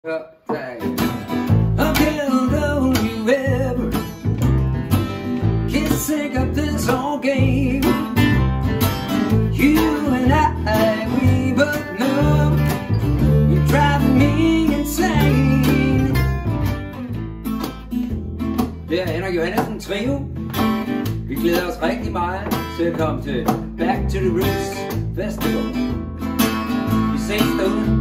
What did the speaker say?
Okay, don't you ever get sick of this whole game. You and I, we both know you're driving me insane. Det er Henrik Johannessen Trio. Vi glæder os rigtig meget til at komme til Back to the Roots Festival. Vi ses derude.